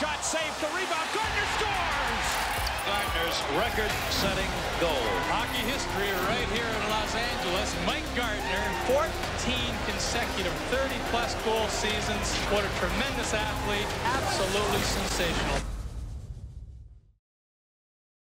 shot saved, the rebound. Gartner scores! Gartner's record-setting goal. Hockey history right here in Los Angeles. Mike Gartner, 14 consecutive 30-plus goal seasons. What a tremendous athlete. Absolutely sensational.